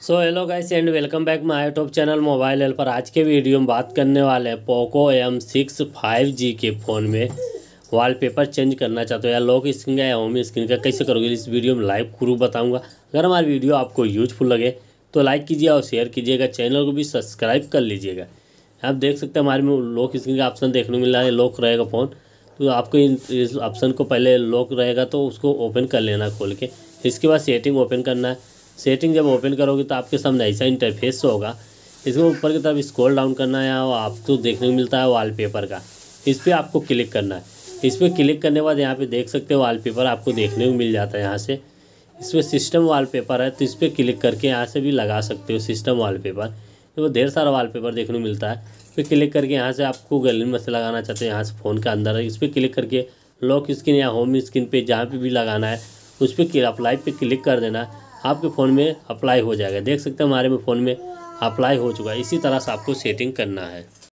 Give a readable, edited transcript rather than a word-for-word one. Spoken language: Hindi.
So hello guys and welcome back my YouTube channel mobile help पर। आज के वीडियो में बात करने वाले हैं पोको M6 5G के फ़ोन में वॉलपेपर चेंज करना चाहते हो या लॉक स्क्रीन का या होम स्क्रीन का कैसे करोगे, इस वीडियो में लाइव प्रूफ बताऊंगा। अगर हमारी वीडियो आपको यूजफुल लगे तो लाइक कीजिए और शेयर कीजिएगा, चैनल को भी सब्सक्राइब कर लीजिएगा। आप देख सकते हैं हमारे में लॉक स्क्रीन का ऑप्शन देखने को मिल रहा है, लॉक रहेगा फ़ोन। तो आपको इस ऑप्शन को पहले लॉक रहेगा तो उसको ओपन कर लेना खोल के। इसके बाद सेटिंग ओपन करना है। सेटिंग जब ओपन करोगे तो आपके सामने ऐसा इंटरफेस होगा। इसको ऊपर की तरफ स्क्रॉल डाउन करना है और आपको देखने को मिलता है वॉलपेपर का। इस पर आपको क्लिक करना है। इस पर क्लिक करने के बाद यहाँ पे देख सकते हो वॉलपेपर आपको देखने को मिल जाता है। यहाँ से इसमें सिस्टम वॉलपेपर है तो इस पर क्लिक करके यहाँ से भी लगा सकते हो सिस्टम वॉलपेपर। तो ढेर सारा वॉलपेपर देखने को मिलता है। इस पर क्लिक करके यहाँ से आपको गैलरी में से लगाना चाहते हैं, यहाँ से फ़ोन के अंदर है। इस पर क्लिक करके लॉक स्क्रीन या होम स्क्रीन पे जहाँ पे भी लगाना है उस पर अप्लाई पे क्लिक कर देना। आपके फ़ोन में अप्लाई हो जाएगा। देख सकते हैं हमारे में फ़ोन में अप्लाई हो चुका है। इसी तरह से आपको सेटिंग करना है।